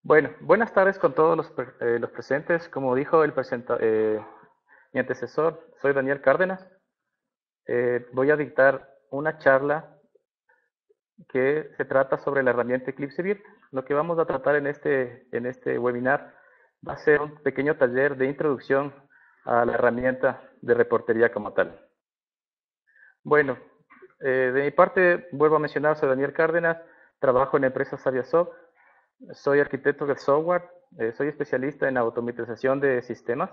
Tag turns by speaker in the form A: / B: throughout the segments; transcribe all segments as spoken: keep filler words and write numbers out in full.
A: Bueno, buenas tardes con todos los, pre- eh, los presentes. Como dijo el presenta- eh, mi antecesor, soy Daniel Cárdenas. Eh, voy a dictar una charla que se trata sobre la herramienta Eclipse Virt. Lo que vamos a tratar en este, en este webinar va a ser un pequeño taller de introducción a la herramienta de reportería como tal. Bueno, eh, de mi parte, vuelvo a mencionar, soy Daniel Cárdenas, trabajo en la empresa Saviasoft. Soy arquitecto de software, eh, soy especialista en automatización de sistemas.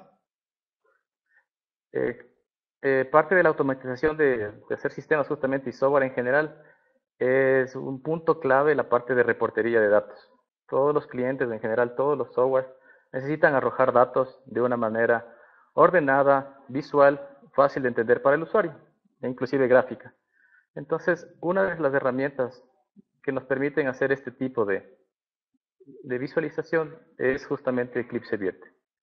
A: Eh, eh, Parte de la automatización de, de hacer sistemas justamente y software en general es un punto clave la parte de reportería de datos. Todos los clientes en general, todos los software necesitan arrojar datos de una manera ordenada, visual, fácil de entender para el usuario e inclusive gráfica. Entonces, una de las herramientas que nos permiten hacer este tipo de, de visualización es justamente Eclipse Virt.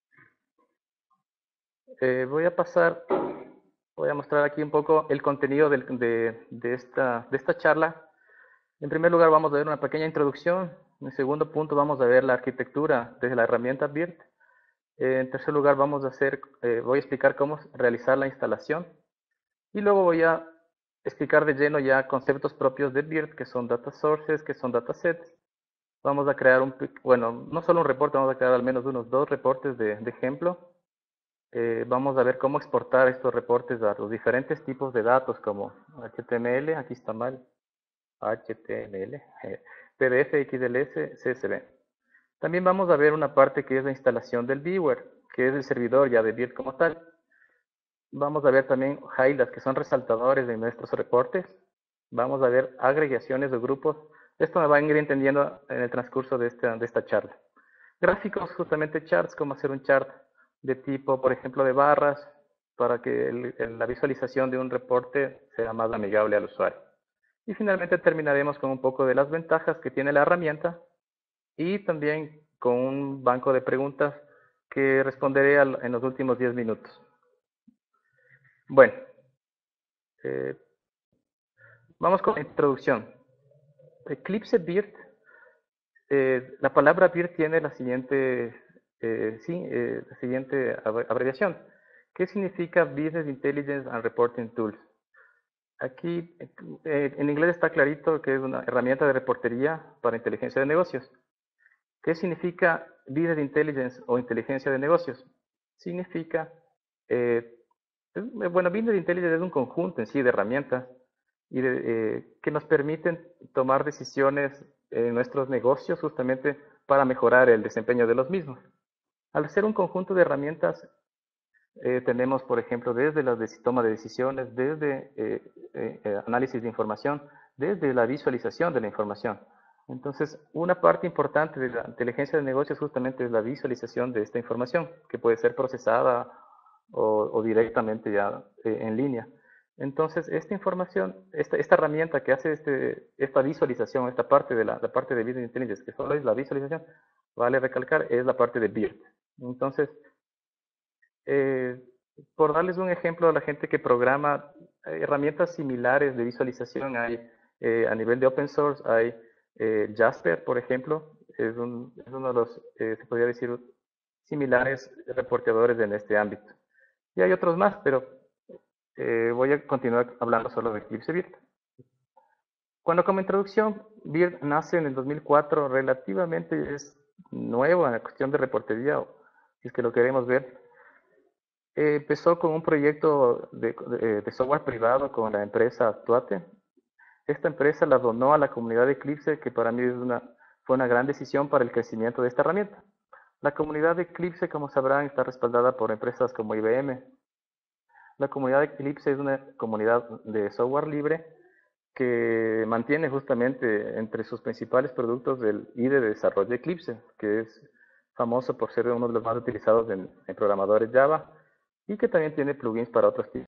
A: Eh, voy a pasar, voy a mostrar aquí un poco el contenido del- de, de esta, de esta charla. En primer lugar vamos a ver una pequeña introducción. En segundo punto vamos a ver la arquitectura de la herramienta Virt. Eh, en tercer lugar vamos a hacer, eh, voy a explicar cómo realizar la instalación. Y luego voy a explicar de lleno ya conceptos propios de Virt, que son data sources, que son datasets. Vamos a crear un, bueno, no solo un reporte, vamos a crear al menos unos dos reportes de, de ejemplo. Eh, vamos a ver cómo exportar estos reportes a los diferentes tipos de datos como H T M L, aquí está mal, H T M L, eh, P D F, X L S, C S V. También vamos a ver una parte que es la instalación del viewer, que es el servidor ya de Virt como tal. Vamos a ver también highlights, que son resaltadores de nuestros reportes. Vamos a ver agregaciones de grupos. Esto me va a ir entendiendo en el transcurso de esta, de esta charla. Gráficos, justamente charts, como hacer un chart de tipo, por ejemplo, de barras, para que el, el, la visualización de un reporte sea más amigable al usuario. Y finalmente terminaremos con un poco de las ventajas que tiene la herramienta y también con un banco de preguntas que responderé al, en los últimos diez minutos. Bueno, eh, vamos con la introducción. Eclipse Virt, eh, la palabra Virt tiene la siguiente, eh, sí, eh, la siguiente abreviación. ¿Qué significa Business Intelligence and Reporting Tools? Aquí eh, en inglés está clarito que es una herramienta de reportería para inteligencia de negocios. ¿Qué significa Business Intelligence o inteligencia de negocios? Significa, eh, bueno, Business Intelligence es un conjunto en sí de herramientas y de, eh, que nos permiten tomar decisiones en nuestros negocios justamente para mejorar el desempeño de los mismos. Al ser un conjunto de herramientas, eh, tenemos, por ejemplo, desde la de toma de decisiones, desde eh, eh, análisis de información, desde la visualización de la información. Entonces, una parte importante de la inteligencia de negocios justamente es la visualización de esta información, que puede ser procesada o, o directamente ya eh, en línea. Entonces, esta información, esta, esta herramienta que hace este, esta visualización, esta parte de la, la parte de Business Intelligence, que solo es la visualización, vale recalcar, es la parte de BIRT. Entonces, eh, por darles un ejemplo a la gente que programa, hay herramientas similares de visualización hay eh, a nivel de open source, hay eh, Jasper, por ejemplo, es, un, es uno de los, eh, se podría decir, similares reporteadores en este ámbito. Y hay otros más, pero eh, voy a continuar hablando solo de Eclipse Virt. Bueno, como introducción, Virt nace en el dos mil cuatro, relativamente es nuevo en la cuestión de reportería, o si es que lo queremos ver. Eh, empezó con un proyecto de, de, de, software privado con la empresa Actuate. Esta empresa la donó a la comunidad de Eclipse, que para mí es una, fue una gran decisión para el crecimiento de esta herramienta. La comunidad de Eclipse, como sabrán, está respaldada por empresas como I B M. La comunidad de Eclipse es una comunidad de software libre que mantiene justamente entre sus principales productos el I D E de desarrollo Eclipse, que es famoso por ser uno de los más utilizados en, en programadores Java y que también tiene plugins para otros tipos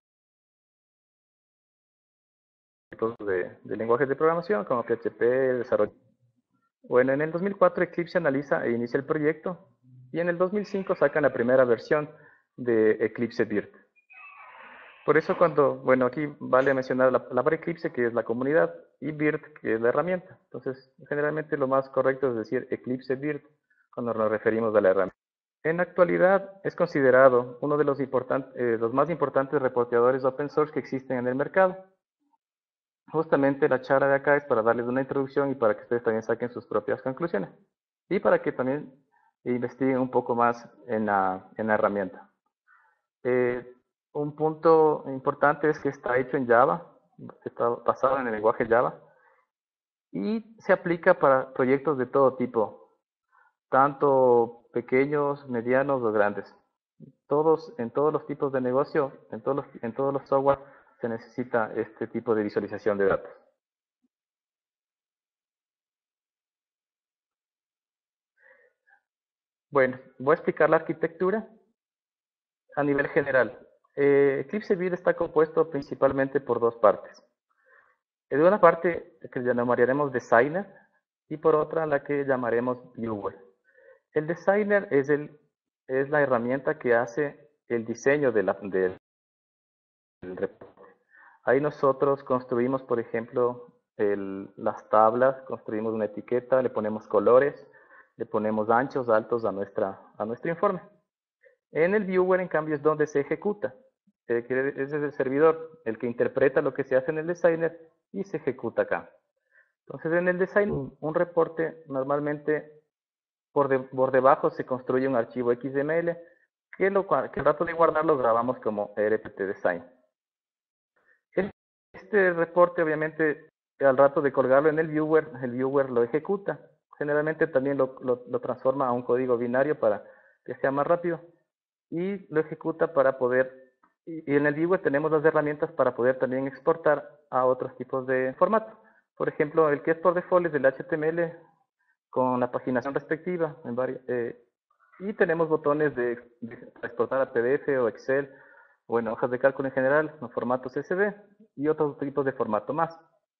A: de, de lenguajes de programación como P H P, desarrollo. Bueno, en el dos mil cuatro Eclipse analiza e inicia el proyecto y en el dos mil cinco sacan la primera versión de Eclipse Virt. Por eso cuando, bueno, aquí vale mencionar la palabra Eclipse, que es la comunidad, y Virt, que es la herramienta. Entonces, generalmente lo más correcto es decir Eclipse Virt cuando nos referimos a la herramienta. En la actualidad es considerado uno de los, eh, los más importantes reporteadores open source que existen en el mercado. Justamente la charla de acá es para darles una introducción y para que ustedes también saquen sus propias conclusiones. Y para que también investiguen un poco más en la, en la herramienta. Eh, un punto importante es que está hecho en Java, está basado en el lenguaje Java y se aplica para proyectos de todo tipo, tanto pequeños, medianos o grandes. Todos, en todos los tipos de negocio, en todos los, en todos los software se necesita este tipo de visualización de datos. Bueno, voy a explicar la arquitectura a nivel general. Eh, Eclipse Build está compuesto principalmente por dos partes. De una parte que llamaremos Designer y por otra la que llamaremos Viewer. El Designer es, el, es la herramienta que hace el diseño de la, del reporte. Ahí nosotros construimos, por ejemplo, el, las tablas, construimos una etiqueta, le ponemos colores, le ponemos anchos, altos a, nuestra, a nuestro informe. En el Viewer, en cambio, es donde se ejecuta. Ese es el servidor, el que interpreta lo que se hace en el Designer y se ejecuta acá. Entonces, en el Designer, un reporte normalmente por, de, por debajo se construye un archivo X M L que, lo, que al rato de guardarlo grabamos como R P T Design. Este reporte, obviamente, al rato de colgarlo en el Viewer, el Viewer lo ejecuta. Generalmente también lo, lo, lo transforma a un código binario para que sea más rápido. Y lo ejecuta para poder, y en el Viewer tenemos las herramientas para poder también exportar a otros tipos de formato. Por ejemplo, el que es por default es el H T M L con la paginación respectiva. En varios, eh, y tenemos botones de, de exportar a P D F o Excel o en hojas de cálculo en general, en formatos C S V y otros tipos de formato más.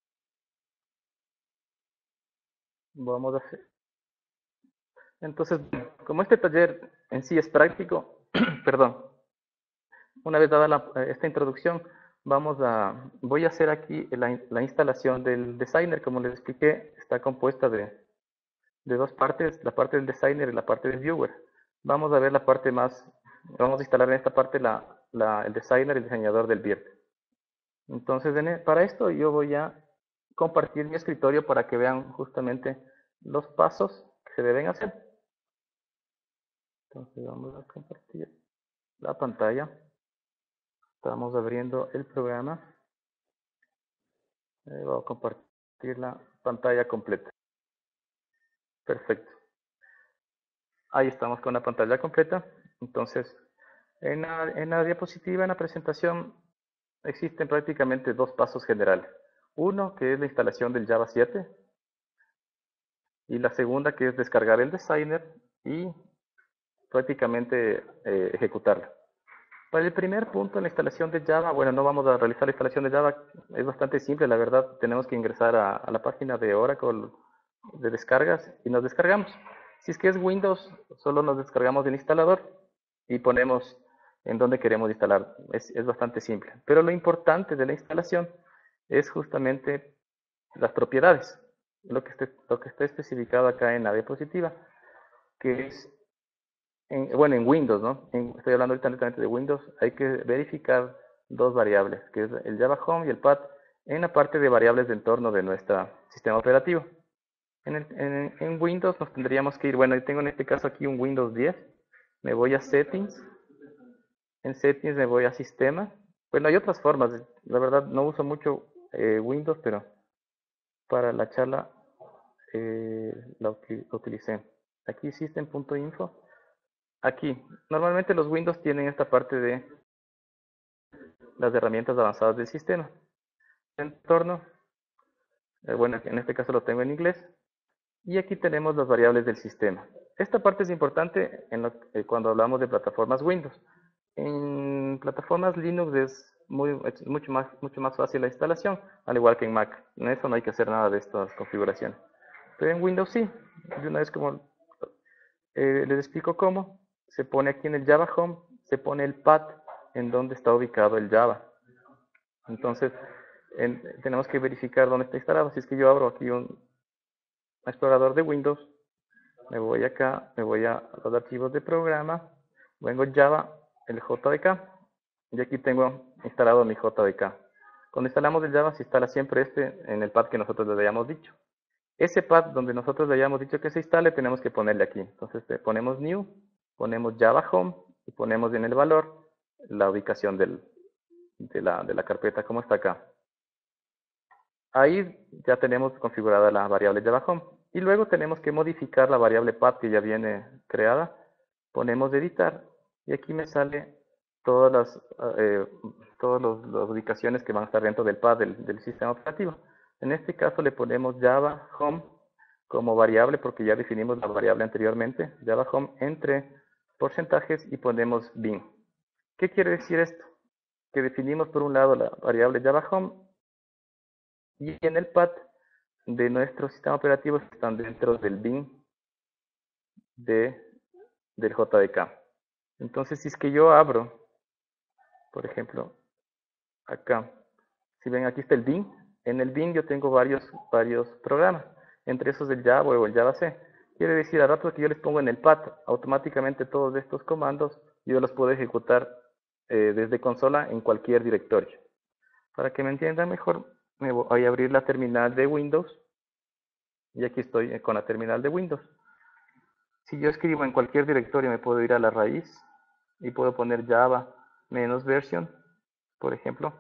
A: Vamos a hacer. Entonces, como este taller en sí es práctico, perdón, una vez dada la, esta introducción, vamos a, voy a hacer aquí la, la instalación del Designer. Como les expliqué, está compuesta de, de dos partes, la parte del Designer y la parte del Viewer. Vamos a ver la parte más, vamos a instalar en esta parte la, la, el Designer y el diseñador del Virt. Entonces, para esto yo voy a compartir mi escritorio para que vean justamente los pasos que se deben hacer. Entonces vamos a compartir la pantalla. Estamos abriendo el programa. Eh, voy a compartir la pantalla completa. Perfecto. Ahí estamos con la pantalla completa. Entonces, en la, en la diapositiva, en la presentación, existen prácticamente dos pasos generales. Uno, que es la instalación del Java siete. Y la segunda, que es descargar el Designer y prácticamente eh, ejecutarlo. Para el primer punto, en la instalación de Java, bueno, no vamos a realizar la instalación de Java, es bastante simple, la verdad. Tenemos que ingresar a, a la página de Oracle de descargas y nos descargamos. Si es que es Windows, solo nos descargamos del instalador y ponemos en donde queremos instalar. Es, es bastante simple. Pero lo importante de la instalación es justamente las propiedades, lo que, esté, lo que está especificado acá en la diapositiva, que es, en, bueno, en Windows, ¿no? En, estoy hablando ahorita netamente de Windows, hay que verificar dos variables, que es el Java Home y el Path, en la parte de variables de entorno de nuestro sistema operativo. En, el, en, en Windows nos tendríamos que ir, bueno, yo tengo en este caso aquí un Windows diez, me voy a Settings, en Settings me voy a Sistema. Bueno, hay otras formas, la verdad no uso mucho eh, Windows, pero para la charla eh, la utilicé. Aquí system.info. Aquí, normalmente los Windows tienen esta parte de las herramientas avanzadas del sistema. Entorno, eh, bueno, en este caso lo tengo en inglés. Y aquí tenemos las variables del sistema. Esta parte es importante en lo, eh, cuando hablamos de plataformas Windows. En plataformas Linux es muy, es mucho, más, mucho más fácil la instalación, al igual que en Mac. En eso no hay que hacer nada de estas configuraciones. Pero en Windows sí. De una vez como eh, les explico cómo. Se pone aquí en el Java Home, se pone el path en donde está ubicado el Java. Entonces, en, tenemos que verificar dónde está instalado. Si es que yo abro aquí un explorador de Windows, Me voy acá, me voy a los archivos de programa, vengo Java, el J D K, y aquí tengo instalado mi J D K. Cuando instalamos el Java se instala siempre este en el path que nosotros le hayamos dicho. Ese path donde nosotros le hayamos dicho que se instale, tenemos que ponerle aquí. Entonces le ponemos new, ponemos Java Home y ponemos en el valor la ubicación del, de, la, de la carpeta como está acá. Ahí ya tenemos configurada la variable Java Home. Y luego tenemos que modificar la variable path que ya viene creada. Ponemos editar y aquí me sale todas las, eh, todas los, las ubicaciones que van a estar dentro del path del, del sistema operativo. En este caso le ponemos Java Home como variable porque ya definimos la variable anteriormente. Java Home entre porcentajes y ponemos bin. ¿Qué quiere decir esto? Que definimos por un lado la variable Java Home y en el path de nuestro sistema operativo están dentro del bin de, del J D K. Entonces, si es que yo abro, por ejemplo, acá, si ven aquí está el bin, en el bin yo tengo varios, varios programas, entre esos el Java o el Java C. Quiere decir, al rato que yo les pongo en el path, automáticamente todos estos comandos yo los puedo ejecutar eh, desde consola en cualquier directorio. Para que me entiendan mejor, me voy a abrir la terminal de Windows. Y aquí estoy con la terminal de Windows. Si yo escribo en cualquier directorio, me puedo ir a la raíz y puedo poner Java menos version, por ejemplo.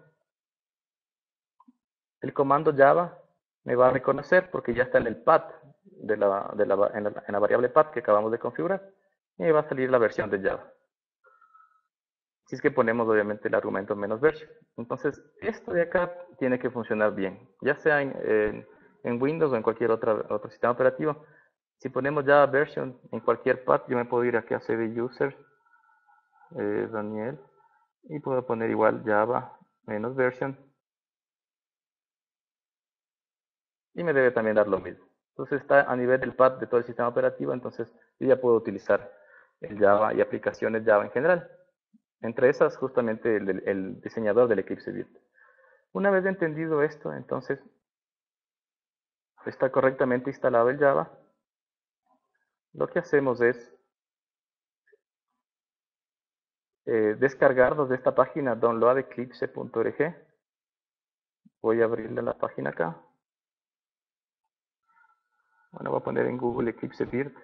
A: El comando Java me va a reconocer porque ya está en el path, de la, de la, en, la, en la variable path que acabamos de configurar. Y me va a salir la versión de Java. Si es que ponemos obviamente el argumento menos version. Entonces, esto de acá tiene que funcionar bien, ya sea en, en, en Windows o en cualquier otra, otro sistema operativo. Si ponemos Java version en cualquier path, yo me puedo ir aquí a C D user, eh, Daniel, y puedo poner igual Java menos version. Y me debe también dar lo mismo. Entonces está a nivel del path de todo el sistema operativo, entonces yo ya puedo utilizar el Java y aplicaciones Java en general. Entre esas, justamente el, el diseñador del Eclipse Vite. Una vez entendido esto, entonces está correctamente instalado el Java. Lo que hacemos es eh, descargarnos de esta página download eclipse punto org. Voy a abrirle la página acá. Bueno, voy a poner en Google Eclipse Virt.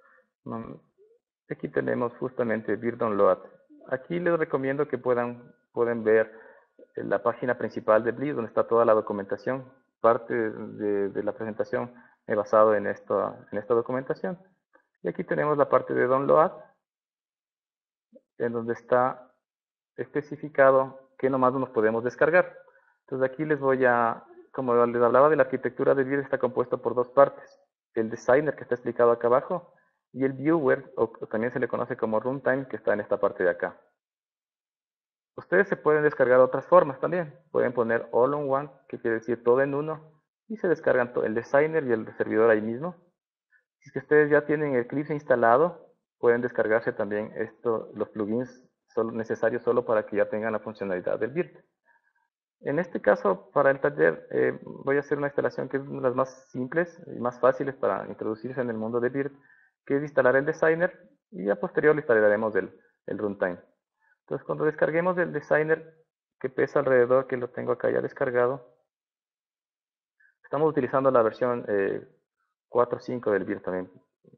A: Aquí tenemos justamente Virt Download. Aquí les recomiendo que puedan, pueden ver la página principal de Bliss, donde está toda la documentación. Parte de, de la presentación he basado en esta, en esta documentación. Y aquí tenemos la parte de Download, en donde está especificado qué nomás nos podemos descargar. Entonces aquí les voy a, como les hablaba de la arquitectura de Virt, está compuesto por dos partes. El Designer, que está explicado acá abajo, y el Viewer, o también se le conoce como Runtime, que está en esta parte de acá. Ustedes se pueden descargar de otras formas también. Pueden poner All on One, que quiere decir todo en uno, y se descargan el Designer y el servidor ahí mismo. Si es que ustedes ya tienen Eclipse instalado, pueden descargarse también esto, los plugins solo, necesarios solo para que ya tengan la funcionalidad del Virt. En este caso, para el taller, eh, voy a hacer una instalación que es una de las más simples y más fáciles para introducirse en el mundo de Virt, que es instalar el Designer, y a posterior le instalaremos el, el Runtime. Entonces, cuando descarguemos el Designer, que pesa alrededor, que lo tengo acá ya descargado, estamos utilizando la versión eh, cuatro punto cinco del Virt también.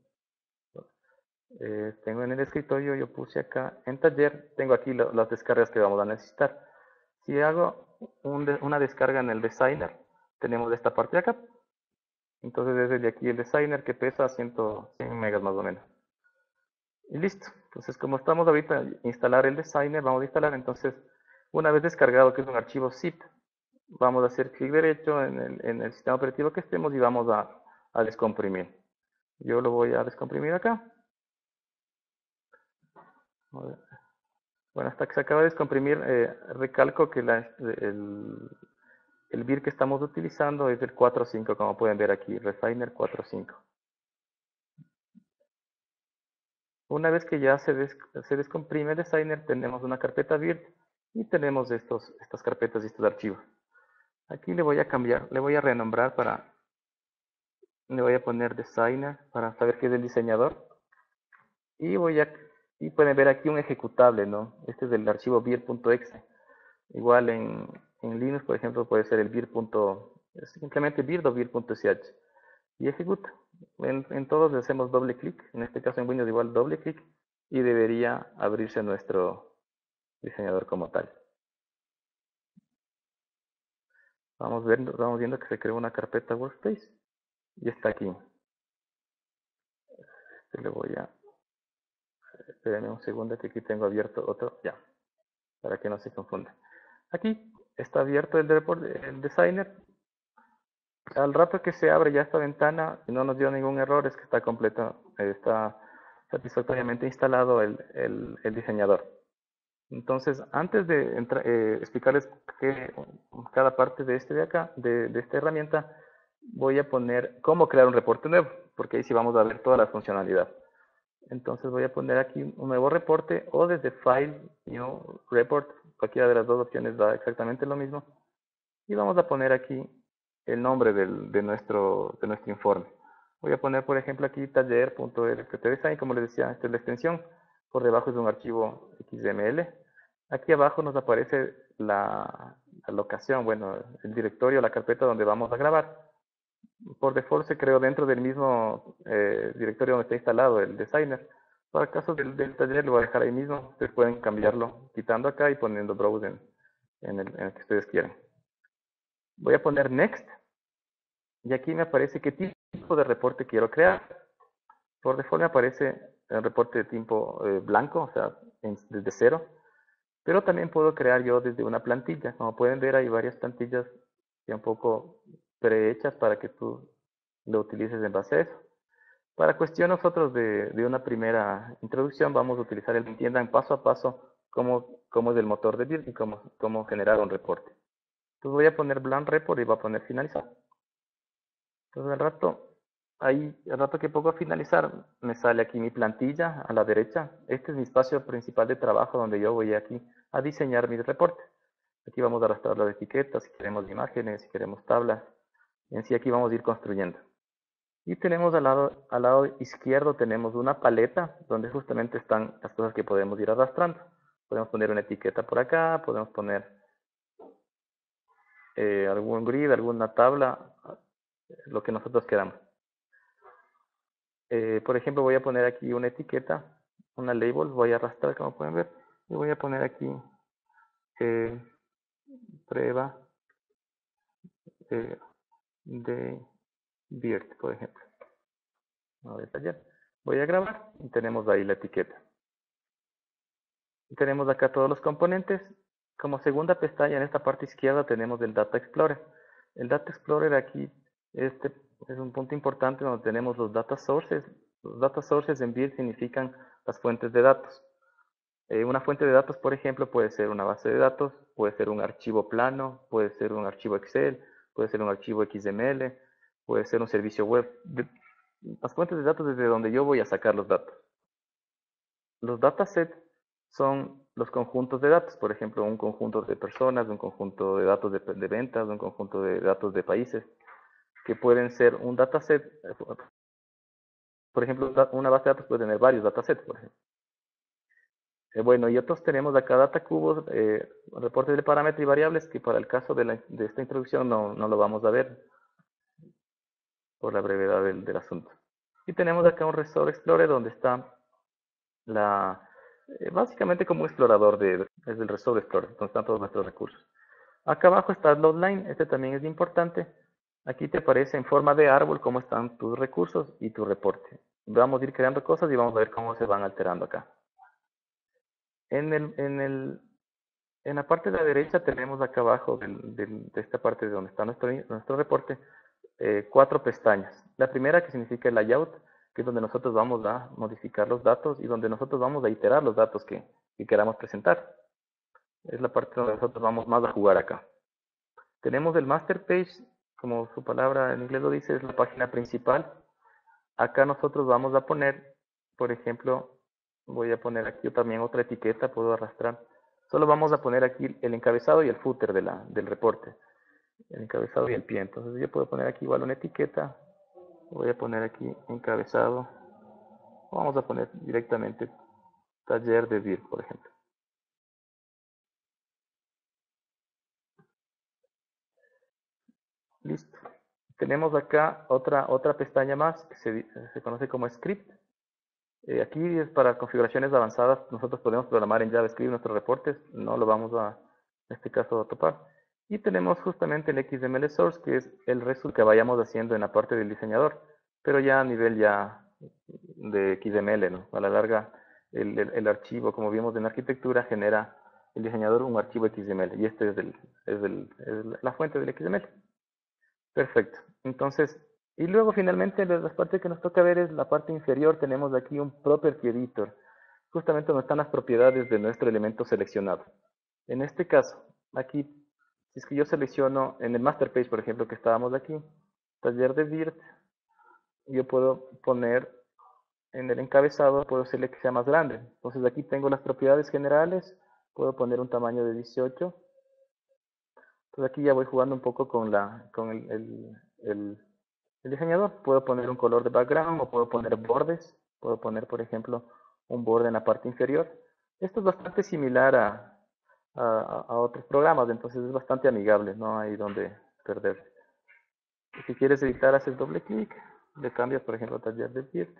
A: Eh, tengo en el escritorio, yo puse acá en taller, tengo aquí lo, las descargas que vamos a necesitar. Si hago un de, una descarga en el Designer, tenemos esta parte de acá. Entonces desde aquí el Designer, que pesa cien megas más o menos. Y listo. Entonces como estamos ahorita a instalar el Designer, vamos a instalar. Entonces una vez descargado, que es un archivo zip, vamos a hacer clic derecho en el, en el sistema operativo que estemos y vamos a, a descomprimir. Yo lo voy a descomprimir acá. Bueno, hasta que se acaba de descomprimir, eh, recalco que la, el, el Virt que estamos utilizando es el cuatro punto cinco, como pueden ver aquí, Refiner cuatro punto cinco. Una vez que ya se, des, se descomprime el Designer, tenemos una carpeta Virt y tenemos estos, estas carpetas y estos archivos. Aquí le voy a cambiar, le voy a renombrar para Le voy a poner designer para saber que es el diseñador. Y voy a, y pueden ver aquí un ejecutable, ¿no? Este es del archivo vir.exe. Igual en, en Linux, por ejemplo, puede ser el vir. Simplemente vir o vir.sh. Y ejecuta. En, en todos le hacemos doble clic. En este caso en Windows igual doble clic. Y debería abrirse nuestro diseñador como tal. Vamos viendo, vamos viendo que se creó una carpeta Workspace. Y está aquí. Este le voy a... Espérenme un segundo que aquí tengo abierto otro. Ya. Para que no se confunda. Aquí está abierto el, report, el designer. Al rato que se abre ya esta ventana y no nos dio ningún error, es que está completo, está satisfactoriamente instalado el, el, el diseñador. Entonces, antes de entrar, eh, explicarles que, cada parte de este de acá, de, de esta herramienta, voy a poner cómo crear un reporte nuevo, porque ahí sí vamos a ver toda la funcionalidad. Entonces voy a poner aquí un nuevo reporte o desde File, New Report, cualquiera de las dos opciones da exactamente lo mismo. Y vamos a poner aquí el nombre del, de, nuestro, de nuestro informe. Voy a poner, por ejemplo, aquí taller.lptdesign, como les decía, esta es la extensión. Por debajo es un archivo X M L. Aquí abajo nos aparece la, la locación, bueno, el directorio, la carpeta donde vamos a grabar. Por default se creó dentro del mismo eh, directorio donde está instalado el designer. Para el caso del, del taller lo voy a dejar ahí mismo. Ustedes pueden cambiarlo quitando acá y poniendo browse en, en, el, en el que ustedes quieran. Voy a poner next. Y aquí me aparece qué tipo de reporte quiero crear. Por default me aparece el reporte de tipo eh, blanco, o sea, en, desde cero. Pero también puedo crear yo desde una plantilla. Como pueden ver, hay varias plantillas ya un poco prehechas para que tú lo utilices en base a eso. Para cuestión nosotros de, de una primera introducción, vamos a utilizar el que entiendan paso a paso cómo, cómo es el motor de Build y cómo, cómo generar un reporte. Entonces voy a poner blank report y voy a poner finalizar. Entonces al rato, ahí, al rato que pongo a finalizar, me sale aquí mi plantilla a la derecha. Este es mi espacio principal de trabajo donde yo voy aquí a diseñar mis reportes. Aquí vamos a arrastrar las etiquetas, si queremos imágenes, si queremos tablas. En sí aquí vamos a ir construyendo. Y tenemos al lado, al lado izquierdo tenemos una paleta donde justamente están las cosas que podemos ir arrastrando. Podemos poner una etiqueta por acá, podemos poner eh, algún grid, alguna tabla, lo que nosotros queramos. Eh, por ejemplo, voy a poner aquí una etiqueta, una label, voy a arrastrar como pueden ver, y voy a poner aquí eh, prueba eh, de Virt, por ejemplo. Voy a detallar. Voy a grabar y tenemos ahí la etiqueta. Y tenemos acá todos los componentes. Como segunda pestaña en esta parte izquierda tenemos el Data Explorer. El Data Explorer aquí este es un punto importante donde tenemos los data sources. Los data sources en Build significan las fuentes de datos. Eh, una fuente de datos, por ejemplo, puede ser una base de datos, puede ser un archivo plano, puede ser un archivo Excel, puede ser un archivo X M L, puede ser un servicio web. Las fuentes de datos desde donde yo voy a sacar los datos. Los datasets son los conjuntos de datos, por ejemplo, un conjunto de personas, un conjunto de datos de, de ventas, un conjunto de datos de países, que pueden ser un dataset. Por ejemplo, una base de datos puede tener varios datasets, por ejemplo. Eh, bueno, y otros tenemos acá datacubos, eh, reportes de parámetros y variables, que para el caso de, la, de esta introducción no, no, lo vamos a ver por la brevedad del, del asunto. Y tenemos acá un Resource Explorer donde está la, eh, básicamente como un explorador de, es el Resource Explorer, donde están todos nuestros recursos. Acá abajo está el Loadline, este también es importante. Aquí te aparece en forma de árbol cómo están tus recursos y tu reporte. Vamos a ir creando cosas y vamos a ver cómo se van alterando acá. En, el, en, el, en la parte de la derecha tenemos acá abajo del, del, de esta parte de donde está nuestro, nuestro reporte, eh, cuatro pestañas. La primera que significa el layout, que es donde nosotros vamos a modificar los datos y donde nosotros vamos a iterar los datos que, que queramos presentar. Es la parte donde nosotros vamos más a jugar acá. Tenemos el master page, como su palabra en inglés lo dice, es la página principal. Acá nosotros vamos a poner, por ejemplo, voy a poner aquí también otra etiqueta, puedo arrastrar. Solo vamos a poner aquí el encabezado y el footer de la, del reporte. El encabezado y el pie. Entonces yo puedo poner aquí igual una etiqueta. Voy a poner aquí encabezado. Vamos a poner directamente taller de Vir, por ejemplo. Listo. Tenemos acá otra, otra pestaña más que se, se conoce como script. Eh, aquí es para configuraciones avanzadas. Nosotros podemos programar en JavaScript nuestros reportes. No lo vamos a, en este caso, a topar. Y tenemos justamente el X M L source, que es el resultado que vayamos haciendo en la parte del diseñador, pero ya a nivel ya de X M L, ¿no? A la larga, el, el, el archivo, como vimos en arquitectura, genera el diseñador un archivo X M L, y este es, el, es, el, es la fuente del X M L. Perfecto. Entonces, y luego finalmente la parte que nos toca ver es la parte inferior. Tenemos aquí un Property Editor, justamente donde están las propiedades de nuestro elemento seleccionado. En este caso, aquí, si es que yo selecciono en el Master Page, por ejemplo, que estábamos aquí, taller de Virt, yo puedo poner en el encabezado, puedo hacerle que sea más grande. Entonces aquí tengo las propiedades generales, puedo poner un tamaño de dieciocho. Entonces aquí ya voy jugando un poco con, la, con el, el, el, el diseñador. Puedo poner un color de background o puedo poner bordes. Puedo poner, por ejemplo, un borde en la parte inferior. Esto es bastante similar a, a, a otros programas, entonces es bastante amigable, no hay donde perderse. Si quieres editar, haces doble clic, le cambias, por ejemplo, taller de Virt,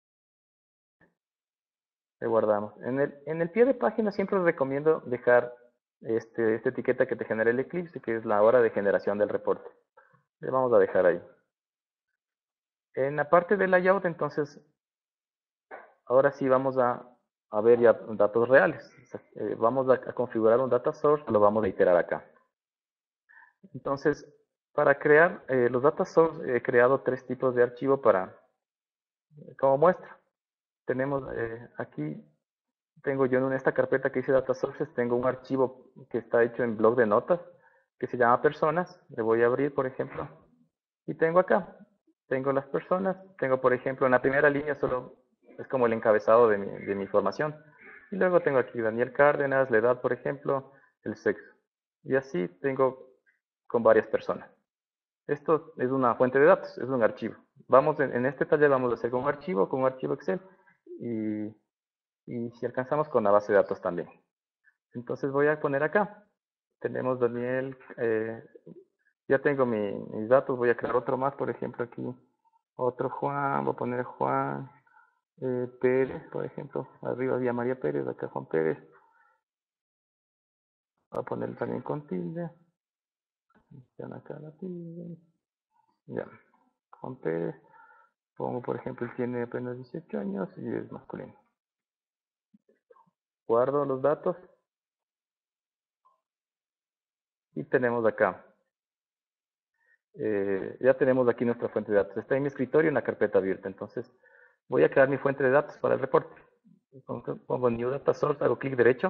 A: le guardamos. En el, en el pie de página siempre recomiendo dejar este, esta etiqueta que te genera el Eclipse, que es la hora de generación del reporte. Le vamos a dejar ahí. En la parte de layout, entonces, ahora sí vamos a, a ver ya datos reales. O sea, eh, vamos a, a configurar un data source, lo vamos a iterar acá. Entonces, para crear eh, los data source, he creado tres tipos de archivo para, como muestra. Tenemos eh, aquí, tengo yo en esta carpeta que dice data sources, tengo un archivo que está hecho en bloc de notas, que se llama personas. Le voy a abrir, por ejemplo, y tengo acá, tengo las personas, tengo, por ejemplo, en la primera línea solo es como el encabezado de mi, de mi información. Y luego tengo aquí Daniel Cárdenas, la edad, por ejemplo, el sexo. Y así tengo con varias personas. Esto es una fuente de datos, es un archivo. Vamos en, en este taller vamos a hacer con un archivo, con un archivo Excel y, y si alcanzamos con la base de datos también. Entonces voy a poner acá. Tenemos Daniel, eh, ya tengo mi, mis datos, voy a crear otro más, por ejemplo aquí, otro Juan, voy a poner Juan eh, Pérez, por ejemplo, arriba había María Pérez, acá Juan Pérez, voy a poner también con tilde, ya acá la tilde, ya, Juan Pérez, pongo por ejemplo, él tiene apenas dieciocho años y es masculino. Guardo los datos y tenemos acá, eh, ya tenemos aquí nuestra fuente de datos, está en mi escritorio en la carpeta abierta, entonces voy a crear mi fuente de datos para el reporte. Pongo New Data Source, hago clic derecho.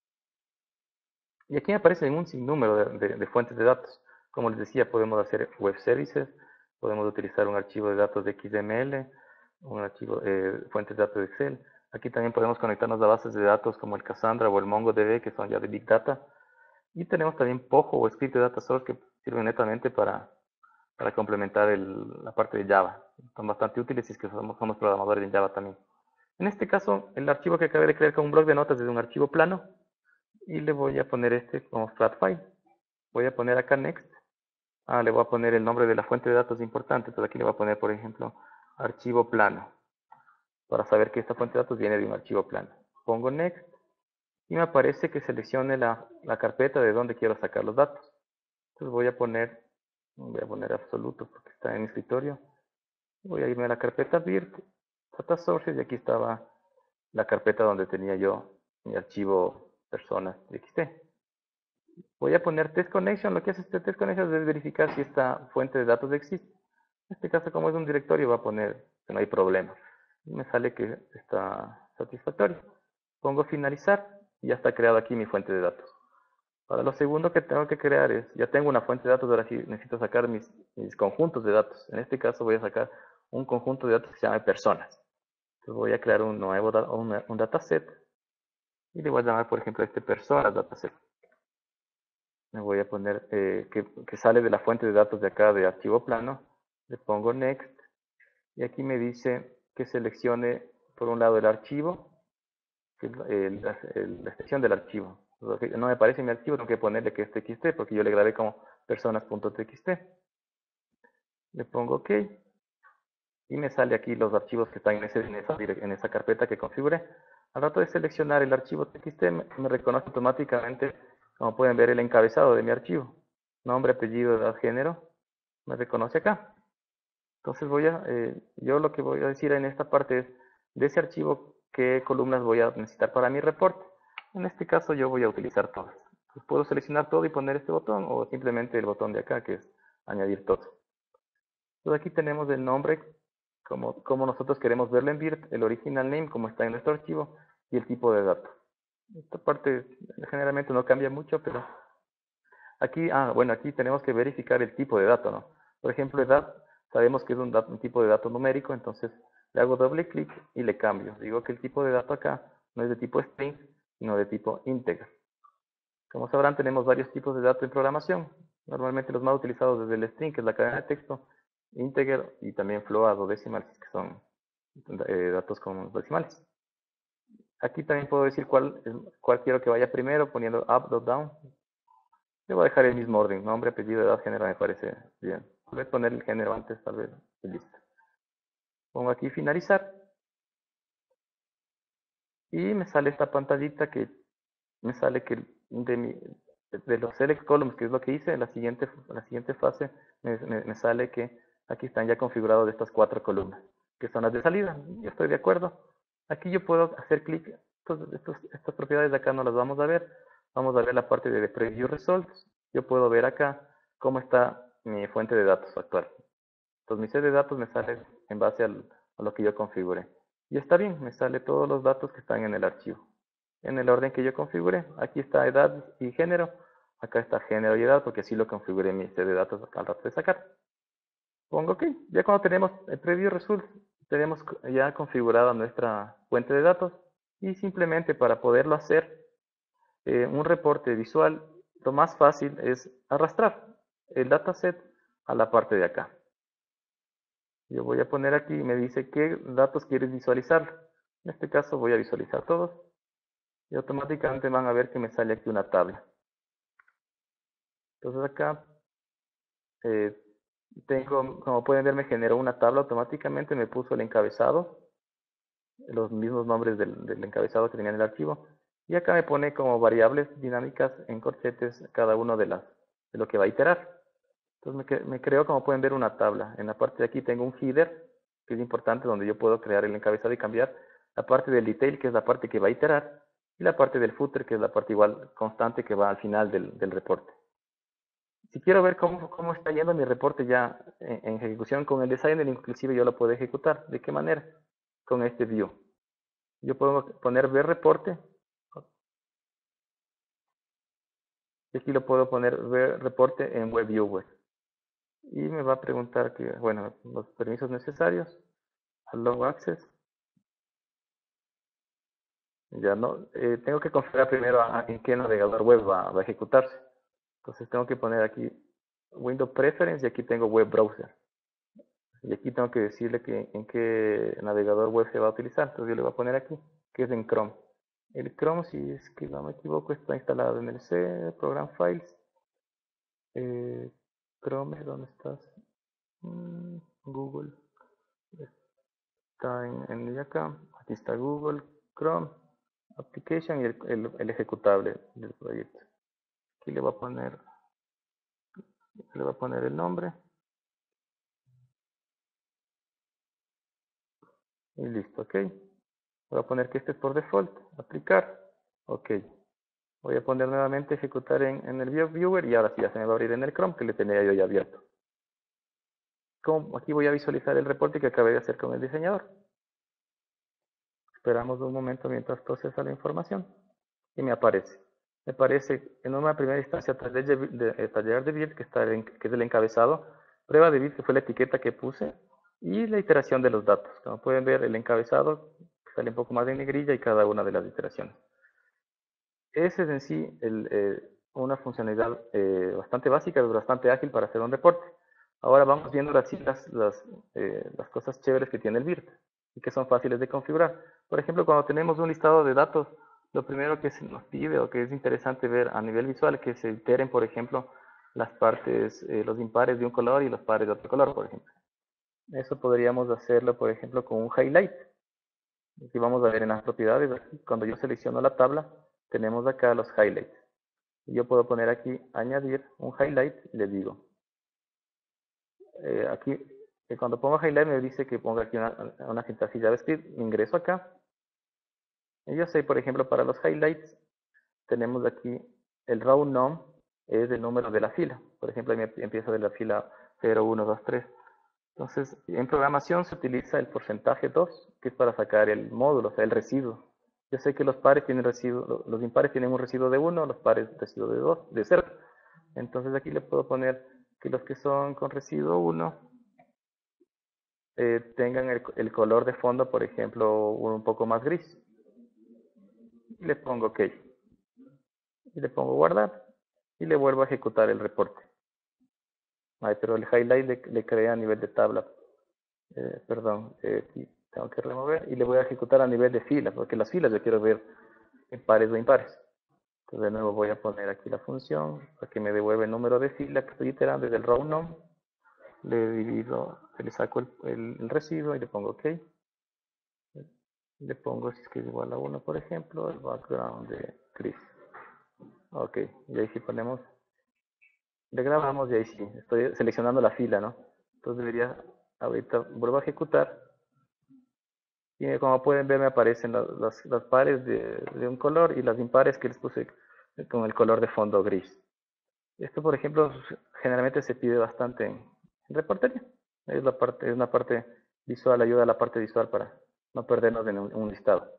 A: Y aquí me aparecen un sinnúmero de, de, de fuentes de datos. Como les decía, podemos hacer web services, podemos utilizar un archivo de datos de X M L, un archivo, eh, fuentes de datos de Excel. Aquí también podemos conectarnos a bases de datos como el Cassandra o el MongoDB, que son ya de Big Data. Y tenemos también Pojo o Script de Data Source, que sirven netamente para, para complementar el, la parte de Java. Son bastante útiles y es que somos, somos programadores en Java también. En este caso, el archivo que acabé de crear con un bloc de notas es un archivo plano y le voy a poner este como flat file. Voy a poner acá next. Ah, le voy a poner el nombre de la fuente de datos importante. Entonces aquí le voy a poner, por ejemplo, archivo plano, para saber que esta fuente de datos viene de un archivo plano. Pongo next y me aparece que seleccione la, la carpeta de donde quiero sacar los datos. Entonces voy a poner, voy a poner absoluto porque está en mi escritorio. Voy a irme a la carpeta virt, data sources, y aquí estaba la carpeta donde tenía yo mi archivo personas txt. Voy a poner test connection. Lo que hace este test connection es verificar si esta fuente de datos existe. En este caso, como es un directorio, va a poner que no hay problema. Y me sale que está satisfactorio. Pongo finalizar y ya está creado aquí mi fuente de datos. Para lo segundo que tengo que crear es, ya tengo una fuente de datos, ahora sí necesito sacar mis, mis conjuntos de datos. En este caso voy a sacar un conjunto de datos que se llama personas. Entonces voy a crear un nuevo un, un dataset y le voy a llamar, por ejemplo, este personas dataset. Me voy a poner eh, que, que sale de la fuente de datos de acá de archivo plano. Le pongo next Y aquí me dice que seleccione por un lado el archivo, que es el- el- la extensión del archivo. No me aparece mi archivo, tengo que ponerle que es txt porque yo le grabé como personas.txt. Le pongo OK y me sale aquí los archivos que están en, ese, en, esa, en esa carpeta que configuré. Al rato de seleccionar el archivo txt me, me reconoce automáticamente, como pueden ver, el encabezado de mi archivo. Nombre, apellido, edad, género, me reconoce acá. Entonces voy a, eh, yo lo que voy a decir en esta parte es, de ese archivo, qué columnas voy a necesitar para mi reporte. En este caso yo voy a utilizar todas. Entonces puedo seleccionar todo y poner este botón, o simplemente el botón de acá, que es añadir todo. Entonces aquí tenemos el nombre, como, como nosotros queremos verlo en Virt, el original name, como está en nuestro archivo, y el tipo de dato. Esta parte generalmente no cambia mucho, pero aquí, ah, bueno, aquí tenemos que verificar el tipo de dato, ¿no? Por ejemplo, edad, sabemos que es un, dato, un tipo de dato numérico, entonces le hago doble clic y le cambio. Digo que el tipo de dato acá no es de tipo string, sino de tipo integer. Como sabrán, tenemos varios tipos de datos en programación. Normalmente los más utilizados desde el string, que es la cadena de texto, integer y también float o decimales, que son eh, datos con decimales. Aquí también puedo decir cuál, cuál quiero que vaya primero, poniendo up o down. Le voy a dejar el mismo orden, nombre, apellido, edad, género, me parece bien. Voy a poner el género antes, tal vez, y listo. Pongo aquí finalizar. Y me sale esta pantallita que me sale que de, mi, de los select columns, que es lo que hice, en la siguiente, la siguiente fase me, me, me sale que aquí están ya configurados estas cuatro columnas, que son las de salida. Yo estoy de acuerdo. Aquí yo puedo hacer clic, estos, estos, estas propiedades de acá no las vamos a ver. Vamos a ver la parte de Preview Results. Yo puedo ver acá cómo está mi fuente de datos actual. Entonces mi set de datos me sale en base al, a lo que yo configure. Y está bien, me sale todos los datos que están en el archivo. En el orden que yo configure. Aquí está edad y género. Acá está género y edad, porque así lo configuré en mi set de datos al rato de sacar. Pongo OK. Ya cuando tenemos el Preview Results, tenemos ya configurada nuestra fuente de datos. Y simplemente para poderlo hacer, eh, un reporte visual, lo más fácil es arrastrar el dataset a la parte de acá. Yo voy a poner aquí, me dice qué datos quieres visualizar. En este caso voy a visualizar todos. Y automáticamente van a ver que me sale aquí una tabla. Entonces acá, eh, tengo, como pueden ver, me generó una tabla automáticamente, me puso el encabezado, los mismos nombres del, del encabezado que tenía en el archivo. Y acá me pone como variables dinámicas en corchetes cada uno de, las, de lo que va a iterar. Entonces me, me creó, como pueden ver, una tabla. En la parte de aquí tengo un header, que es importante, donde yo puedo crear el encabezado y cambiar. La parte del detail, que es la parte que va a iterar. Y la parte del footer, que es la parte igual constante que va al final del, del reporte. Si quiero ver cómo, cómo está yendo mi reporte ya en, en ejecución con el designer, inclusive yo lo puedo ejecutar. ¿De qué manera? Con este view. Yo puedo poner ver reporte. Y aquí lo puedo poner ver reporte en web viewer. Y me va a preguntar que, bueno, los permisos necesarios. Allow access. Ya no, eh, tengo que configurar primero a, a en qué navegador web va, va a ejecutarse. Entonces tengo que poner aquí Windows Preference y aquí tengo Web Browser. Y aquí tengo que decirle que en qué navegador web se va a utilizar. Entonces yo le voy a poner aquí, que es en Chrome. El Chrome, si es que no me equivoco, está instalado en el C, Program Files. Eh, Chrome, ¿dónde estás? Mm, Google. Está en, en acá. Aquí está Google, Chrome, Application y el, el, el ejecutable del proyecto. Aquí le voy a poner, le voy a poner el nombre. Y listo, ok. Voy a poner que este es por default. Aplicar. Ok. Voy a poner nuevamente ejecutar en, en el viewer y ahora sí ya se me va a abrir en el Chrome que le tenía yo ya abierto. Como aquí voy a visualizar el reporte que acabé de hacer con el diseñador. Esperamos un momento mientras procesa la información y me aparece. Me aparece en una primera instancia taller de, de, de, taller de Build, que, está en, que es el encabezado, prueba de Build, que fue la etiqueta que puse, y la iteración de los datos. Como pueden ver, el encabezado sale un poco más en negrilla y cada una de las iteraciones. Ese es en sí el, eh, una funcionalidad eh, bastante básica, pero bastante ágil para hacer un reporte. Ahora vamos viendo así las, las, eh, las cosas chéveres que tiene el Virt y que son fáciles de configurar. Por ejemplo, cuando tenemos un listado de datos, lo primero que se nos pide o que es interesante ver a nivel visual es que se iteren, por ejemplo, las partes, eh, los impares de un color y los pares de otro color, por ejemplo. Eso podríamos hacerlo, por ejemplo, con un highlight. Aquí vamos a ver en las propiedades, cuando yo selecciono la tabla, tenemos acá los highlights. Yo puedo poner aquí, añadir un highlight, y le digo, eh, aquí, eh, cuando pongo highlight me dice que ponga aquí una, una sintaxis JavaScript, ingreso acá, y yo sé, por ejemplo, para los highlights, tenemos aquí el row num, es el número de la fila. Por ejemplo, ahí me empieza de la fila cero, uno, dos, tres. Entonces, en programación se utiliza el porcentaje dos, que es para sacar el módulo, o sea, el residuo. Yo sé que los pares tienen residuo, los impares tienen un residuo de uno, los pares residuo de dos, de cero. Entonces aquí le puedo poner que los que son con residuo uno eh, tengan el, el color de fondo, por ejemplo, un poco más gris. Y le pongo OK. Y le pongo guardar. Y le vuelvo a ejecutar el reporte. Ay, pero el highlight le, le creé a nivel de tabla. Eh, perdón, eh, aquí tengo que remover. Y le voy a ejecutar a nivel de fila, porque las filas yo quiero ver en pares o impares. Entonces de nuevo voy a poner aquí la función para que me devuelva el número de fila que estoy iterando desde el row num. Le divido, le saco el, el, el residuo y le pongo OK. Le pongo, si es que es igual a uno, por ejemplo, el background de Chris. Ok, y ahí sí ponemos, le grabamos y ahí sí, estoy seleccionando la fila, ¿no? Entonces debería, ahorita vuelvo a ejecutar. Y como pueden ver me aparecen las, las, las pares de, de un color y las impares que les puse con el color de fondo gris. Esto, por ejemplo, generalmente se pide bastante en, en reportería. Es, la parte, es una parte visual, ayuda a la parte visual para no perdernos en un, un listado.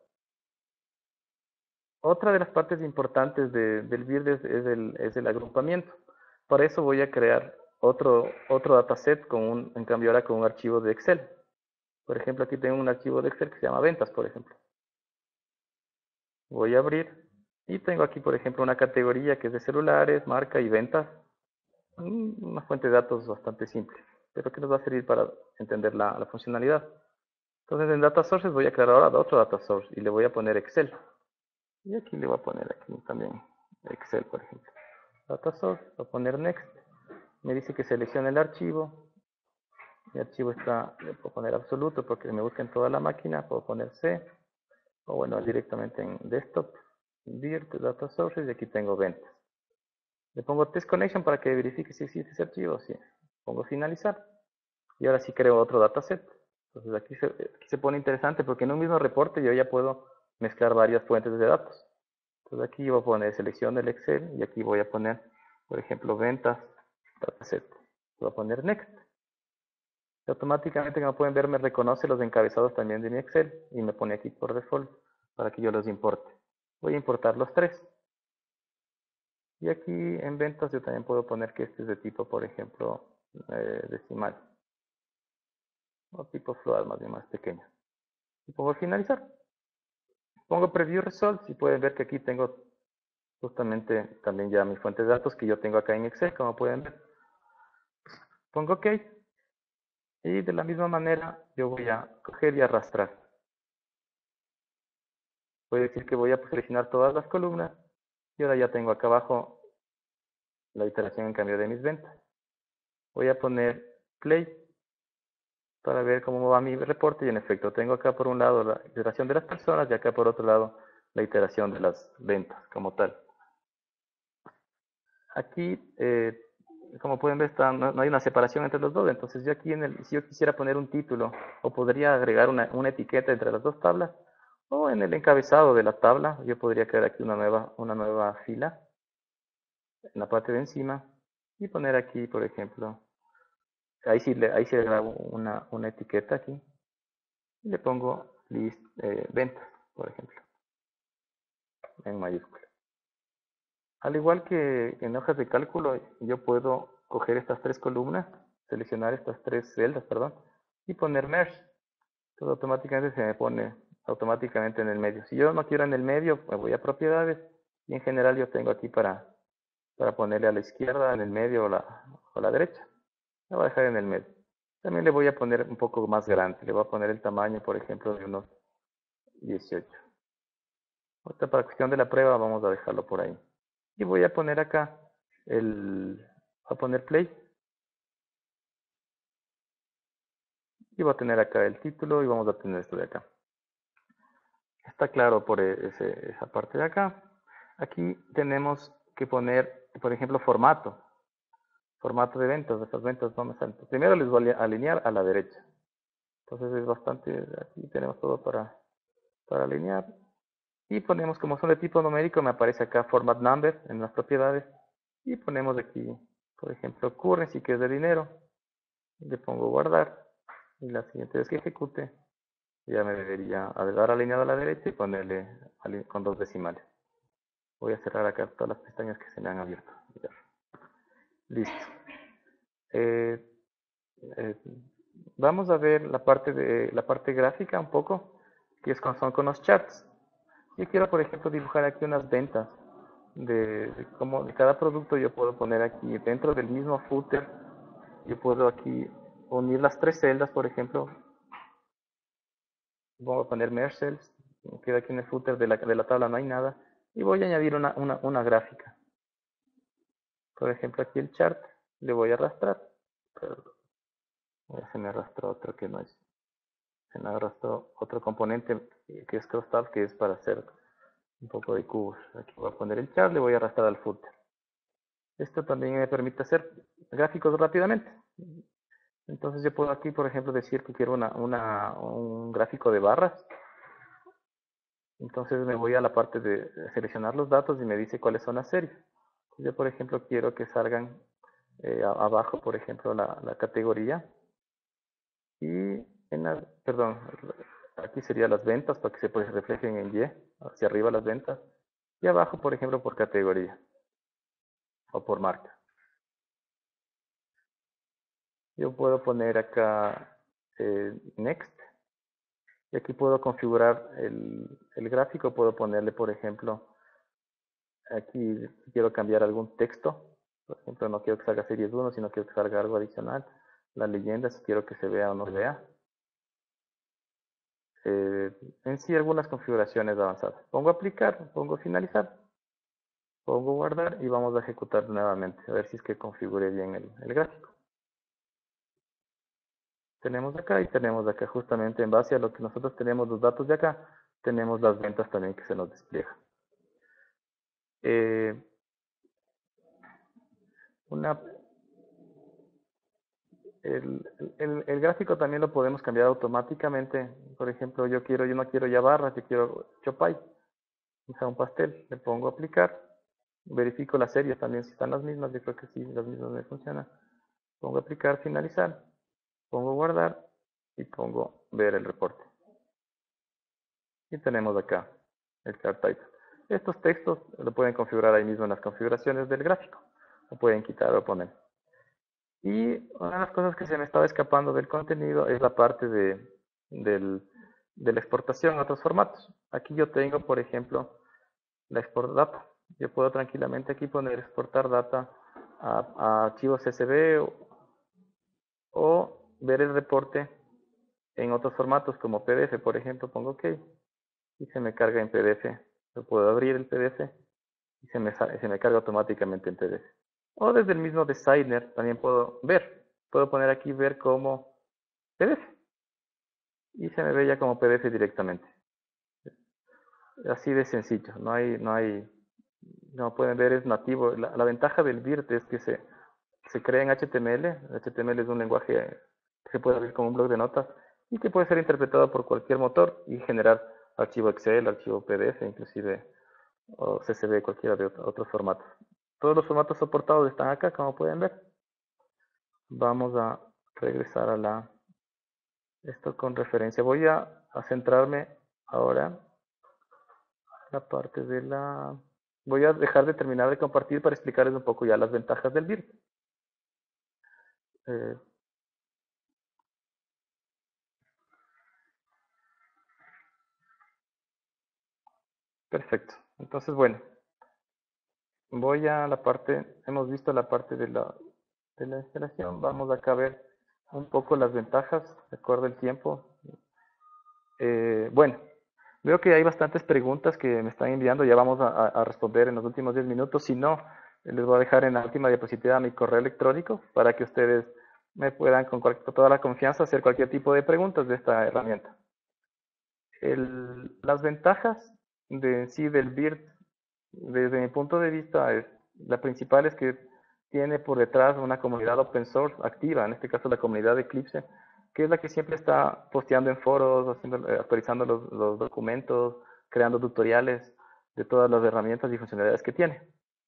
A: Otra de las partes importantes de, del B I R D es, es, el, es el agrupamiento. Para eso voy a crear otro, otro dataset, con un, en cambio ahora con un archivo de Excel. Por ejemplo, aquí tengo un archivo de Excel que se llama ventas, por ejemplo. Voy a abrir y tengo aquí, por ejemplo, una categoría que es de celulares, marca y ventas. Una fuente de datos bastante simple, pero que nos va a servir para entender la, la funcionalidad. Entonces en Data Sources voy a crear ahora otro Data Source y le voy a poner Excel. Y aquí le voy a poner aquí también Excel, por ejemplo. Data Source, voy a poner Next. Me dice que seleccione el archivo. Mi archivo está, le puedo poner absoluto porque me busca en toda la máquina. Puedo poner C, o bueno, directamente en Desktop. Dirt, Data Sources, y aquí tengo ventas. Le pongo Test Connection para que verifique si existe ese archivo. Sí. Pongo finalizar. Y ahora sí creo otro dataset. Entonces aquí se, aquí se pone interesante porque en un mismo reporte yo ya puedo mezclar varias fuentes de datos. Entonces aquí voy a poner selección del Excel y aquí voy a poner, por ejemplo, ventas, dataset. Voy a poner next. Y automáticamente, como pueden ver, me reconoce los encabezados también de mi Excel y me pone aquí por default para que yo los importe. Voy a importar los tres. Y aquí en ventas yo también puedo poner que este es de tipo, por ejemplo, eh, decimal. O tipo float, más bien más pequeño. Y pongo finalizar. Pongo preview results y pueden ver que aquí tengo justamente también ya mi fuente de datos que yo tengo acá en Excel, como pueden ver. Pongo OK. Y de la misma manera yo voy a coger y arrastrar. Voy a decir que voy a seleccionar todas las columnas. Y ahora ya tengo acá abajo la iteración en cambio de mis ventas. Voy a poner play para ver cómo va mi reporte. Y en efecto, tengo acá por un lado la iteración de las personas y acá por otro lado la iteración de las ventas como tal. Aquí, eh, como pueden ver, está, no, no, hay una separación entre los dos. Entonces yo aquí, en el, si yo quisiera poner un título, o podría agregar una, una etiqueta entre las dos tablas, o en el encabezado de la tabla, yo podría crear aquí una nueva, una nueva fila, en la parte de encima, y poner aquí, por ejemplo, ahí sí le, ahí sí le grabo una, una etiqueta aquí, y le pongo list, eh, ventas, por ejemplo, en mayúscula. Al igual que en hojas de cálculo, yo puedo coger estas tres columnas, seleccionar estas tres celdas, perdón, y poner merge. Todo automáticamente se me pone automáticamente en el medio. Si yo no quiero en el medio, me voy a propiedades y en general yo tengo aquí para, para ponerle a la izquierda, en el medio o la, o la derecha. La voy a dejar en el medio. También le voy a poner un poco más grande. Le voy a poner el tamaño, por ejemplo, de unos dieciocho. Ahorita para cuestión de la prueba vamos a dejarlo por ahí. Y voy a poner acá el... Voy a poner play. Y voy a tener acá el título y vamos a tener esto de acá. Está claro por ese, esa parte de acá. Aquí tenemos que poner, por ejemplo, formato. Formato de ventas. Estas ventas no me salen. Primero les voy a alinear a la derecha. Entonces es bastante, aquí tenemos todo para, para alinear. Y ponemos, como son de tipo numérico, me aparece acá format number en las propiedades. Y ponemos aquí, por ejemplo, currency, que es de dinero. Le pongo guardar. Y la siguiente vez que ejecute, ya me debería dar alineado a la derecha y ponerle con dos decimales. Voy a cerrar acá todas las pestañas que se me han abierto. Ya. Listo. Eh, eh, vamos a ver la parte de la parte gráfica un poco, que es con, son con los charts. Yo quiero, por ejemplo, dibujar aquí unas ventas de, de cómo de cada producto. Yo puedo poner aquí dentro del mismo footer. Yo puedo aquí unir las tres celdas, por ejemplo. Voy a poner merge cells. Queda aquí en el footer de la, de la tabla, no hay nada. Y voy a añadir una, una, una gráfica. Por ejemplo, aquí el chart. Le voy a arrastrar. Perdón. Se me arrastró otro que no es. Se me arrastró otro componente que es crosstab, que es para hacer un poco de cubos. Aquí voy a poner el chart, le voy a arrastrar al footer. Esto también me permite hacer gráficos rápidamente. Entonces yo puedo aquí, por ejemplo, decir que quiero una, una, un gráfico de barras. Entonces me voy a la parte de seleccionar los datos y me dice cuáles son las series. Yo, por ejemplo, quiero que salgan eh, abajo, por ejemplo, la, la categoría. Y en la, perdón, aquí serían las ventas para que se pues, reflejen en Y, hacia arriba las ventas. Y abajo, por ejemplo, por categoría o por marca. Yo puedo poner acá eh, Next. Y aquí puedo configurar el, el gráfico. Puedo ponerle, por ejemplo, aquí si quiero cambiar algún texto. Por ejemplo, no quiero que salga series uno, sino quiero que salga algo adicional. La leyenda, si quiero que se vea o no se vea. Eh, en sí, algunas configuraciones avanzadas. Pongo aplicar, pongo finalizar, pongo guardar y vamos a ejecutar nuevamente. A ver si es que configure bien el, el gráfico. Tenemos acá y tenemos acá, justamente en base a lo que nosotros tenemos los datos de acá, tenemos las ventas también que se nos despliegan. Eh, una, el, el, el, gráfico también lo podemos cambiar automáticamente. Por ejemplo, yo quiero, yo no quiero ya barras, yo quiero Chopay, o sea, un pastel. Le pongo aplicar, verifico las series también si están las mismas. Yo creo que sí, las mismas me funcionan. Pongo aplicar, finalizar, pongo guardar y pongo ver el reporte. Y tenemos acá el chart type. Estos textos lo pueden configurar ahí mismo en las configuraciones del gráfico. Lo pueden quitar o poner. Y una de las cosas que se me estaba escapando del contenido es la parte de, del, de la exportación a otros formatos. Aquí yo tengo, por ejemplo, la export data. Yo puedo tranquilamente aquí poner exportar data a, a archivos C S V o, o ver el reporte en otros formatos como P D F, por ejemplo. Pongo OK y se me carga en P D F. Yo puedo abrir el P D F y se me, se me carga automáticamente en P D F. O desde el mismo designer también puedo ver. Puedo poner aquí ver como P D F. Y se me ve ya como P D F directamente. Así de sencillo. No hay, no hay, como pueden ver es nativo. La, la ventaja del Virt es que se, se crea en H T M L. H T M L es un lenguaje que se puede abrir como un blog de notas y que puede ser interpretado por cualquier motor y generar archivo Excel, archivo P D F, inclusive o C S V, cualquiera de otros formatos. Todos los formatos soportados están acá, como pueden ver. Vamos a regresar a la esto con referencia. Voy a, a centrarme ahora en la parte de la... Voy a dejar de terminar de compartir para explicarles un poco ya las ventajas del Virt. Eh, perfecto. Entonces, bueno, voy a la parte, hemos visto la parte de la, de la instalación. Vamos acá a ver un poco las ventajas, de acuerdo al tiempo. Eh, bueno, veo que hay bastantes preguntas que me están enviando, ya vamos a, a responder en los últimos diez minutos. Si no, les voy a dejar en la última diapositiva mi correo electrónico para que ustedes me puedan con toda la confianza hacer cualquier tipo de preguntas de esta herramienta. El, las ventajas de sí del B I R T, desde mi punto de vista, es, la principal es que tiene por detrás una comunidad open source activa, en este caso la comunidad de Eclipse, que es la que siempre está posteando en foros, haciendo, eh, actualizando los, los documentos, creando tutoriales de todas las herramientas y funcionalidades que tiene.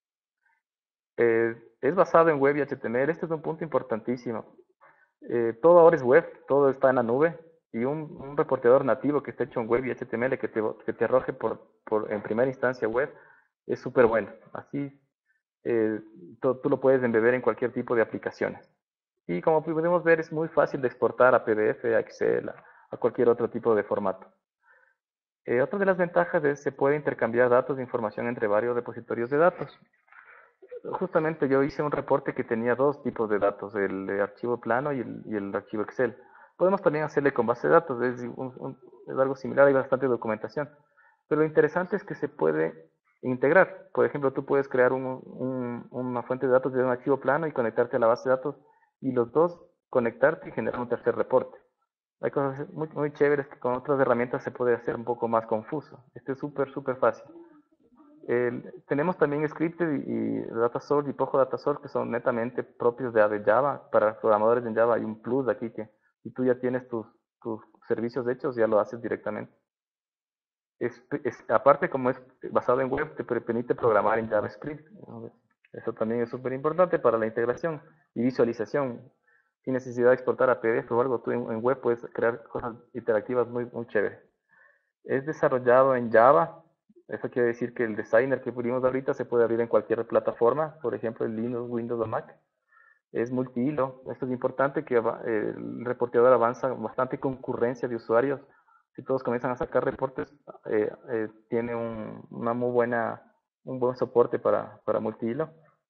A: Eh, es basado en web y H T M L, este es un punto importantísimo. Eh, todo ahora es web, todo está en la nube, y un, un reporteador nativo que esté hecho en web y H T M L que te, que te arroje por, por, en primera instancia web es súper bueno. Así eh, tú, tú lo puedes embeber en cualquier tipo de aplicaciones. Y como podemos ver, es muy fácil de exportar a P D F, a Excel, a, a cualquier otro tipo de formato. Eh, otra de las ventajas es que se puede intercambiar datos de información entre varios repositorios de datos. Justamente yo hice un reporte que tenía dos tipos de datos, el de archivo plano y el, y el archivo Excel. Podemos también hacerle con base de datos, es, un, un, es algo similar, hay bastante documentación. Pero lo interesante es que se puede integrar. Por ejemplo, tú puedes crear un, un, una fuente de datos de un archivo plano y conectarte a la base de datos, y los dos conectarte y generar un tercer reporte. Hay cosas muy, muy chéveres que con otras herramientas se puede hacer un poco más confuso. Este es súper, súper fácil. El, tenemos también Scripted y, y Datasource y Pojo Datasource que son netamente propios de, de Java. Para programadores en Java hay un plus aquí que si tú ya tienes tus, tus servicios hechos, ya lo haces directamente. Es, es, aparte, como es basado en web, te permite programar en JavaScript. Eso también es súper importante para la integración y visualización. Sin necesidad de exportar a P D F o algo, tú en, en web puedes crear cosas interactivas muy, muy chéveres. Es desarrollado en Java. Eso quiere decir que el designer que pudimos ahorita se puede abrir en cualquier plataforma, por ejemplo en Linux, Windows o Mac. Es multihilo. Esto es importante, que el reporteador avanza bastante concurrencia de usuarios. Si todos comienzan a sacar reportes, eh, eh, tiene un, una muy buena, un buen soporte para, para multihilo.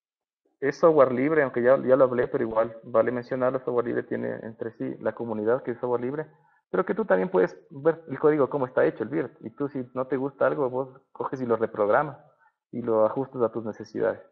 A: Es software libre, aunque ya, ya lo hablé, pero igual vale mencionarlo. Software libre tiene entre sí la comunidad que es software libre, pero que tú también puedes ver el código cómo está hecho, el B I R T, y tú si no te gusta algo, vos coges y lo reprogramas y lo ajustas a tus necesidades.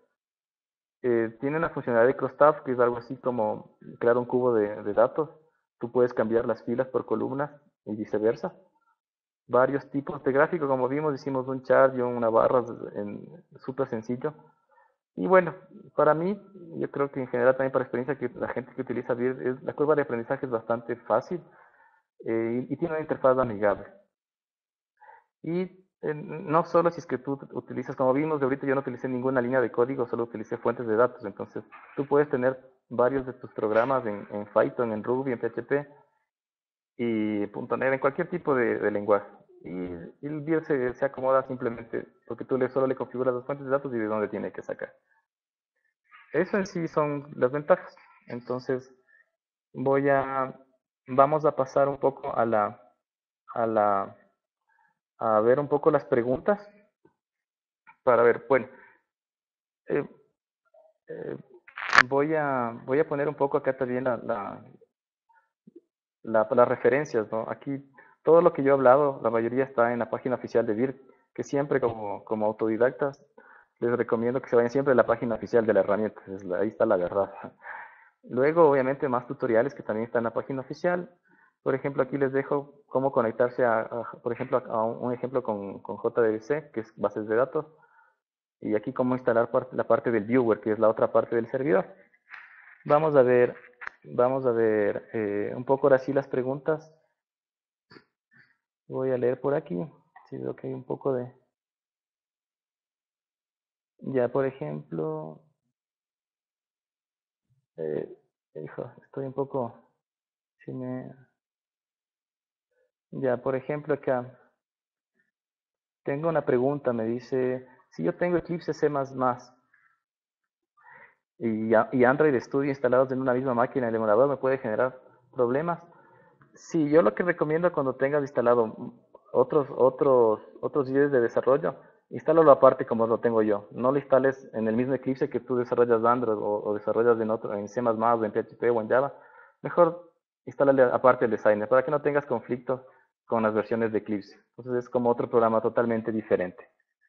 A: Eh, tiene una funcionalidad de crosstab, que es algo así como crear un cubo de, de datos. Tú puedes cambiar las filas por columnas y viceversa. Varios tipos de gráfico, como vimos, hicimos un chart y una barra súper sencillo. Y bueno, para mí, yo creo que en general también para experiencia que la gente que utiliza B I R T, es, la curva de aprendizaje es bastante fácil eh, y, y tiene una interfaz amigable. Y eh, no solo si es que tú utilizas, como vimos de ahorita, yo no utilicé ninguna línea de código, solo utilicé fuentes de datos. Entonces, tú puedes tener varios de tus programas en, en Python, en Ruby, en P H P y punto net, en cualquier tipo de, de lenguaje. Y, y el B I R T se, se acomoda simplemente porque tú le, solo le configuras las fuentes de datos y de dónde tiene que sacar. Eso en sí son las ventajas. Entonces, voy a, vamos a pasar un poco a la, a la, a ver un poco las preguntas para ver, bueno, eh, eh, voy a, voy a poner un poco acá también la, la, la, las referencias, ¿no? Aquí todo lo que yo he hablado, la mayoría está en la página oficial de B I R T, que siempre como, como autodidactas les recomiendo que se vayan siempre a la página oficial de la herramienta, ahí está la verdad. Luego, obviamente, más tutoriales que también están en la página oficial. Por ejemplo, aquí les dejo cómo conectarse, a, a por ejemplo, a un, un ejemplo con, con J D B C, que es bases de datos. Y aquí cómo instalar part, la parte del viewer, que es la otra parte del servidor. Vamos a ver, vamos a ver eh, un poco ahora sí las preguntas. Voy a leer por aquí. Si veo que hay un poco de... Ya, por ejemplo... Eh, hijo, estoy un poco... Si me... Ya, por ejemplo, acá tengo una pregunta. Me dice, si yo tengo Eclipse C++ y, y Android Studio instalados en una misma máquina, ¿el emulador me puede generar problemas? Sí, yo lo que recomiendo cuando tengas instalado otros otros otros I D Es de desarrollo instálalo aparte como lo tengo yo. No lo instales en el mismo Eclipse que tú desarrollas Android o, o desarrollas en otro, en C más más, o en P H P o en Java. Mejor instálale aparte el Designer para que no tengas conflicto con las versiones de Eclipse. Entonces es como otro programa totalmente diferente.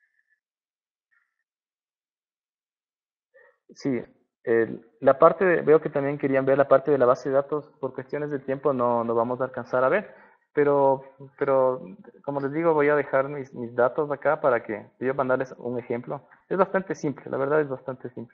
A: Sí, el- la parte de- veo que también querían ver la parte de la base de datos. Por cuestiones de tiempo no, no vamos a alcanzar a ver, pero, pero como les digo, voy a dejar mis, mis datos acá para que yo mandarles un ejemplo. Es bastante simple, la verdad es bastante simple.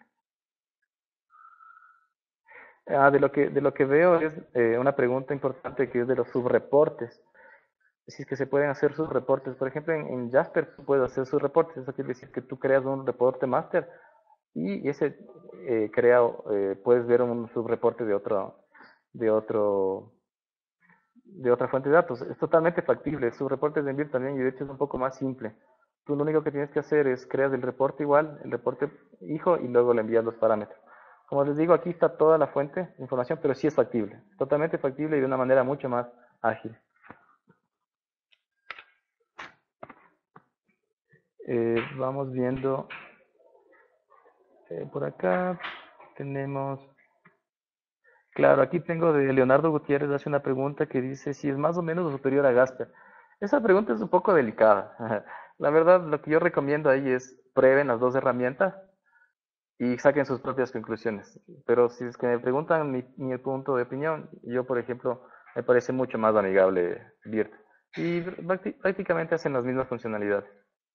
A: Ah, de lo que, de lo que veo es eh, una pregunta importante que es de los subreportes. Si es que se pueden hacer subreportes. Por ejemplo, en, en Jasper tú puedes hacer subreportes. Eso quiere decir que tú creas un reporte master y ese eh, crea, eh, puedes ver un subreporte de otro, de otro, de otra fuente de datos. Es totalmente factible. Subreportes de envío también y de hecho es un poco más simple. Tú lo único que tienes que hacer es crear el reporte igual, el reporte hijo y luego le envías los parámetros. Como les digo, aquí está toda la fuente de información, pero sí es factible. Totalmente factible y de una manera mucho más ágil. Eh, vamos viendo eh, por acá. Tenemos. Claro, aquí tengo de Leonardo Gutiérrez, hace una pregunta que dice si es más o menos superior a Gasper. Esa pregunta es un poco delicada. La verdad, lo que yo recomiendo ahí es prueben las dos herramientas y saquen sus propias conclusiones. Pero si es que me preguntan mi, mi punto de opinión, yo, por ejemplo, me parece mucho más amigable Virt. Y prácti- prácticamente hacen las mismas funcionalidades.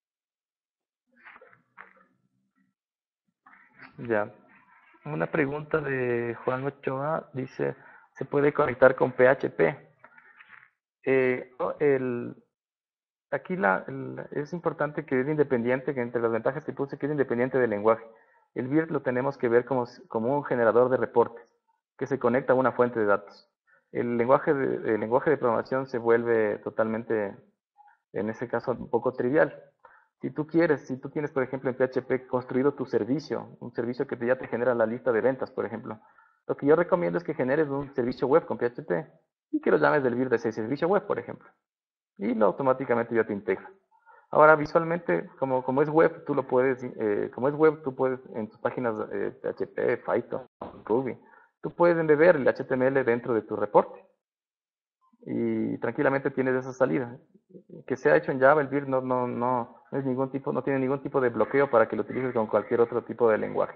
A: Ya. Una pregunta de Juan Ochoa dice, ¿se puede conectar con P H P? Eh, no, el, aquí la, el- es importante que es independiente, que entre las ventajas que puse, que es independiente del lenguaje. El Virt lo tenemos que ver como, como un generador de reportes que se conecta a una fuente de datos. El lenguaje de, el lenguaje de programación se vuelve totalmente, en ese caso, un poco trivial. Si tú quieres, si tú tienes, por ejemplo, en P H P construido tu servicio, un servicio que te- ya te genera la lista de ventas, por ejemplo, lo que yo recomiendo es que generes un servicio web con P H P y que lo llames del Virt de ese servicio web, por ejemplo y lo automáticamente ya te integra. Ahora, visualmente, como, como es web, tú lo puedes, eh, como es web, tú puedes en tus páginas eh, P H P, Python, Ruby, tú puedes embeber el H T M L dentro de tu reporte y tranquilamente tienes esa salida. Que sea hecho en Java, el Vir no, no, no, no es ningún tipo, no tiene ningún tipo de bloqueo para que lo utilices con cualquier otro tipo de lenguaje.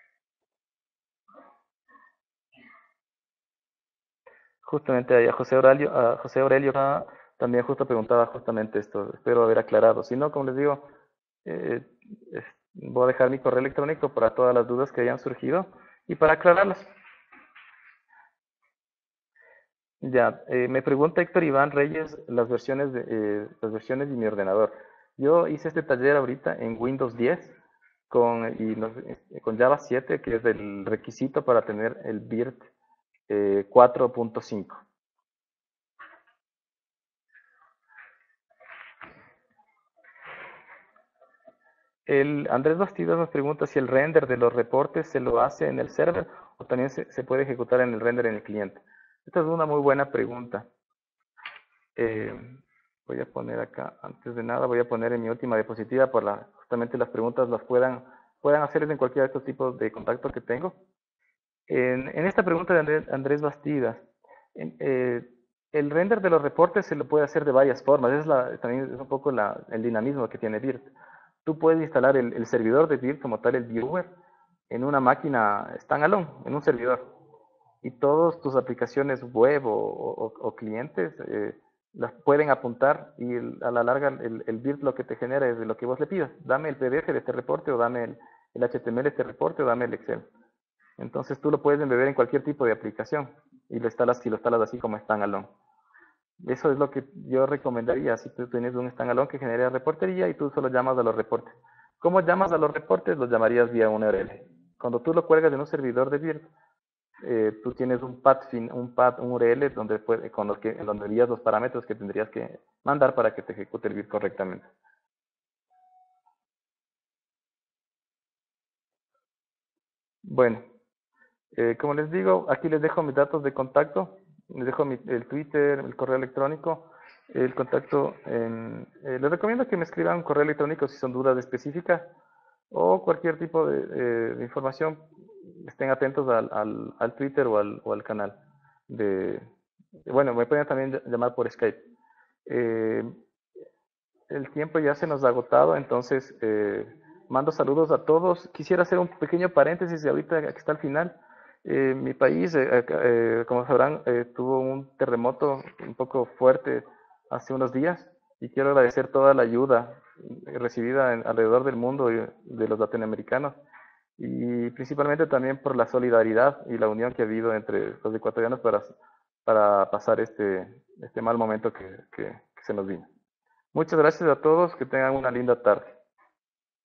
A: Justamente a José Aurelio, a José Aurelio ah, también justo preguntaba justamente esto, espero haber aclarado. Si no, como les digo, eh, es- voy a dejar mi correo electrónico para todas las dudas que hayan surgido y para aclararlas. Ya, eh, me pregunta Héctor Iván Reyes las versiones de, eh, las versiones de mi ordenador. Yo hice este taller ahorita en Windows diez con, y nos- eh, con Java siete, que es el requisito para tener el Virt eh, cuatro punto cinco. El Andrés Bastidas nos pregunta si el render de los reportes se lo hace en el server o también se, se puede ejecutar en el render en el cliente. Esta es una muy buena pregunta. Eh, voy a poner acá, antes de nada, voy a poner en mi última diapositiva para la, justamente las preguntas las puedan, puedan hacer en cualquiera de estos tipos de contacto que tengo. En, en esta pregunta de Andrés, Andrés Bastidas, en, eh, el render de los reportes se lo puede hacer de varias formas. Es la, también es un poco la, el dinamismo que tiene Virt. Tú puedes instalar el, el servidor de Virt como tal, el viewer, en una máquina standalone, en un servidor y todas tus aplicaciones web o, o- o clientes eh, las pueden apuntar y el- a la larga el, el build lo que te genera es de lo que vos le pidas. Dame el P D F de este reporte o dame el, el H T M L de este reporte o dame el Excel. Entonces tú lo puedes embeber en cualquier tipo de aplicación y lo instalas si lo instalas así como standalone. Eso es lo que yo recomendaría si tú tienes un standalone que genere reportería y tú solo llamas a los reportes. ¿Cómo llamas a los reportes? Los llamarías vía una U R L. Cuando tú lo cuelgas en un servidor de Virt, eh, tú tienes un path, fin, un path, un U R L donde, puede, con los que, en donde envías los parámetros que tendrías que mandar para que te ejecute el bit correctamente. Bueno, eh, como les digo, aquí les dejo mis datos de contacto, les dejo mi, el Twitter, el correo electrónico el contacto. En, eh, les recomiendo que me escriban un correo electrónico si son dudas específicas o cualquier tipo de, eh, de información. Estén atentos al, al, al Twitter o al, o al canal. De, bueno, me pueden también llamar por Skype. Eh, el tiempo ya se nos ha agotado, entonces eh, mando saludos a todos. Quisiera hacer un pequeño paréntesis de ahorita que está al final. Eh, mi país, eh, eh, como sabrán, eh, tuvo un terremoto un poco fuerte hace unos días y quiero agradecer toda la ayuda recibida en, alrededor del mundo y de los latinoamericanos y principalmente también por la solidaridad y la unión que ha habido entre los ecuatorianos para, para pasar este, este mal momento que, que, que se nos vino. Muchas gracias a todos, que tengan una linda tarde.